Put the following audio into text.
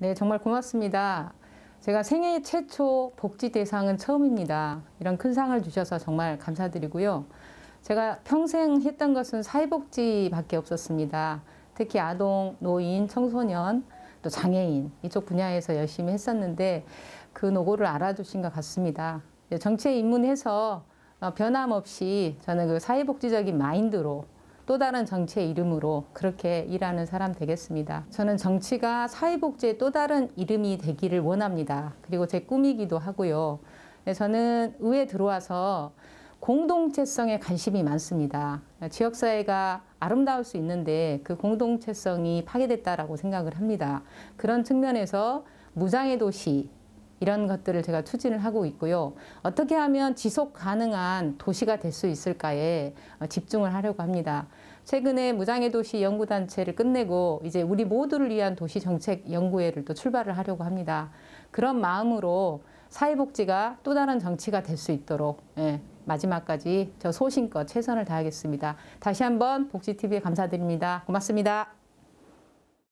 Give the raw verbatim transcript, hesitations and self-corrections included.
네, 정말 고맙습니다. 제가 생애 최초 복지 대상은 처음입니다. 이런 큰 상을 주셔서 정말 감사드리고요. 제가 평생 했던 것은 사회복지밖에 없었습니다. 특히 아동, 노인, 청소년, 또 장애인 이쪽 분야에서 열심히 했었는데 그 노고를 알아주신 것 같습니다. 정치에 입문해서 변함없이 저는 그 사회복지적인 마인드로 또 다른 정치의 이름으로 그렇게 일하는 사람 되겠습니다. 저는 정치가 사회복지의 또 다른 이름이 되기를 원합니다. 그리고 제 꿈이기도 하고요. 저는 의회에 들어와서 공동체성에 관심이 많습니다. 지역사회가 아름다울 수 있는데 그 공동체성이 파괴됐다라고 생각을 합니다. 그런 측면에서 무장애 도시 이런 것들을 제가 추진을 하고 있고요. 어떻게 하면 지속 가능한 도시가 될 수 있을까에 집중을 하려고 합니다. 최근에 무장애 도시 연구단체를 끝내고 이제 우리 모두를 위한 도시정책 연구회를 또 출발을 하려고 합니다. 그런 마음으로 사회복지가 또 다른 정치가 될 수 있도록 예, 마지막까지 저 소신껏 최선을 다하겠습니다. 다시 한번 복지티비에 감사드립니다. 고맙습니다.